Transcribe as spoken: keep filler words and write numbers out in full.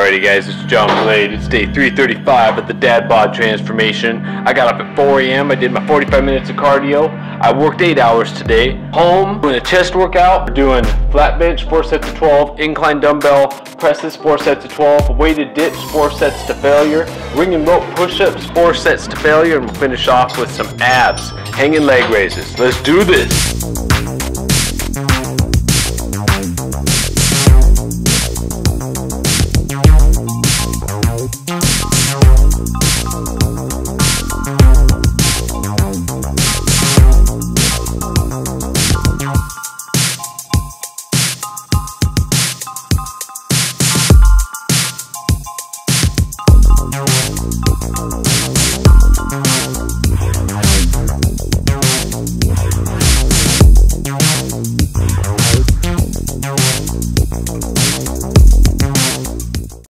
Alrighty guys, it's John Blade. It's day three thirty-five at the Dadbod transformation. I got up at four A M I did my forty-five minutes of cardio. I worked eight hours today. Home, doing a chest workout. We're doing flat bench, four sets of twelve. Incline dumbbell presses, four sets of twelve. Weighted dips, four sets to failure. Ring and rope push-ups, four sets to failure. And we'll finish off with some abs, hanging leg raises. Let's do this.